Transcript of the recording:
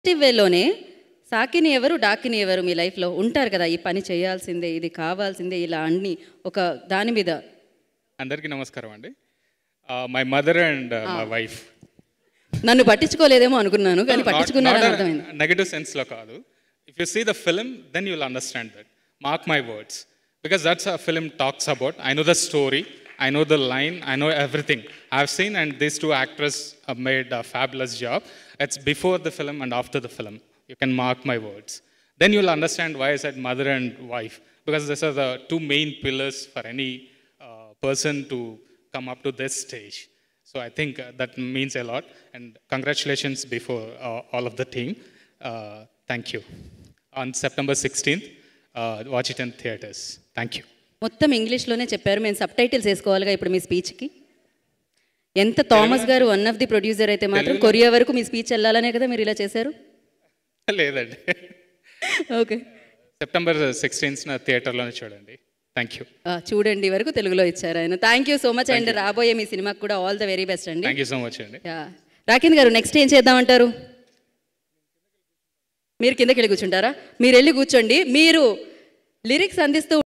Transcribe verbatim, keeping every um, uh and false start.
Positive వేలోనే Saakini ఎవరు డాకిని ఎవరు మీ లైఫ్లో ఉంటారు కదా, ఈ పని చేయాల్సిందే, ఇది కావాల్సిందే, ఇలా అన్ని ఒక దాని మీద. అందరికీ నమస్కారం అండి. My mother and my wife. నన్ను పట్టించుకోలేదేమో అనుకున్నాను, కానీ పట్టించుకున్నారని అర్థమైంది. నెగటివ్ సెన్స్లో కాదు. If you see the film then you will understand that. Mark my words, because that's a film talks about. I know the story, I know the line, I know everything. I've seen, and these two actors have made a fabulous job. It's before the film and after the film. You can mark my words. Then you'll understand why I said mother and wife, because these are the two main pillars for any uh, person to come up to this stage. So I think uh, that means a lot. And congratulations before uh, all of the team. Uh, thank you. On September sixteenth, uh, watch it in theaters. Thank you. మొత్తం ఇంగ్లీష్లోనే చెప్పారు, మేము sub titles వేసుకోవాలిగా ఇప్పుడు మీ స్పీచ్కి. ఎంత Thomas గారు one of the producer అయితే మాత్రం Korea వరకు మీ స్పీచ్ వెళ్ళాలనే కదా మీరు ఇలా చేశారు? లేదండి. ఓకే, సెప్టెంబర్ సిక్స్టీన్త్ థియేటర్లోనే చూడండి. Thank you. చూడండి వరకు తెలుగులో ఇచ్చారు ఆయన. Thank you so much and రాబోయే మీ సినిమాకి కూడా ఆల్ ద వెరీ బెస్ట్ అండి. థ్యాంక్ యూ సో మచ్ అండి. రాకింద్ గారు, నెక్స్ట్ ఏం చేద్దామంటారు? మీరు కిందకి వెళ్ళి కూర్చుంటారా? మీరు వెళ్ళి కూర్చోండి. మీరు లిరిక్స్ అందిస్తూ